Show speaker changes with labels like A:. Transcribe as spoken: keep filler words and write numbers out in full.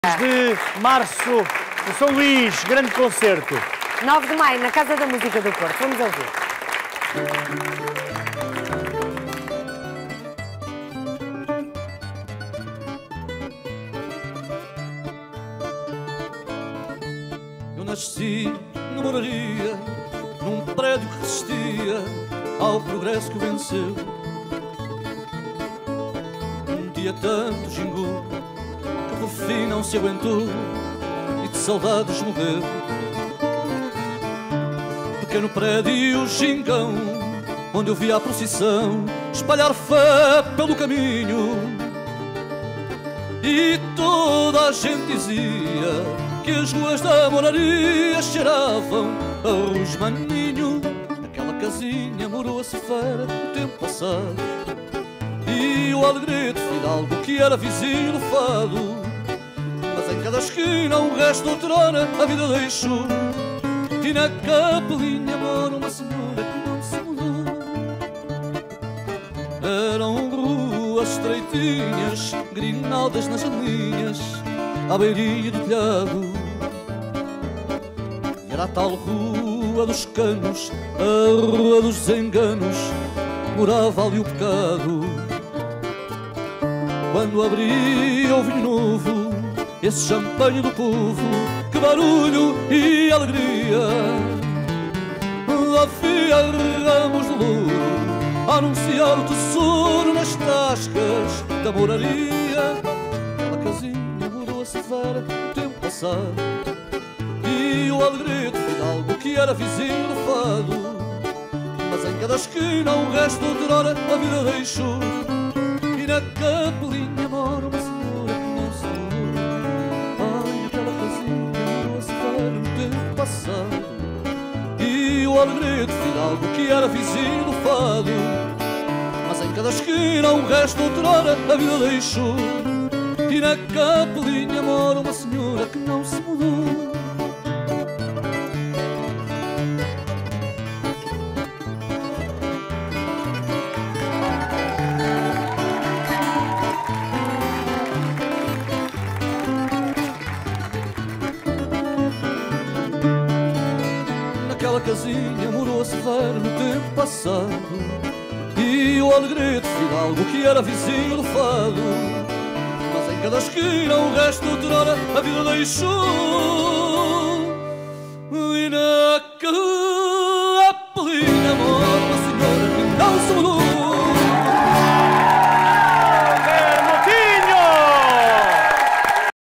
A: De março, o São Luís, grande concerto.
B: nove de maio, na Casa da Música do Porto. Vamos ouvir.
C: Eu nasci numa moraria, num prédio que resistia ao progresso que venceu. Um dia tanto gingou que por fim não se aguentou e de saudades morreu. Pequeno prédio gingão, onde eu via a procissão espalhar fé pelo caminho, e toda a gente dizia que as ruas da moraria cheiravam a rosmaninho. Naquela casinha morou-se fera o tempo passado, e o Alegrete fidalgo que era vizinho do fado. Mas em cada esquina um resto outrora a vida deixou, e na capelinha mora uma senhora que não se mudou. Eram ruas estreitinhas, grinaldas nas janelinhas, à beirinha do telhado. Era a tal rua dos canos, a rua dos desenganos, morava ali o pecado. Quando abria o vinho novo, esse champanhe do povo, que barulho e alegria! Havia ramos de louro a anunciar o tesouro nas tascas da moraria. Aquela casinha morou-se fera o tempo passado, e o Alegrete fidalgo que era vizinho do fado. Mas em cada esquina um resto outrora a vida deixou, e na capelinha mora uma senhora que não se mudou. Ai, aquela casinha morou-se fera no tempo passado, e o Alegrete fidalgo que era vizinho do fado. Mas em cada esquina um resto outrora a vida deixou, e na capelinha mora uma senhora que não se mudou. Naquela casinha morou-se fera no tempo passado, e o Alegrete fidalgo que era vizinho do fado. Mas em cada esquina um resto outrora a vida deixou,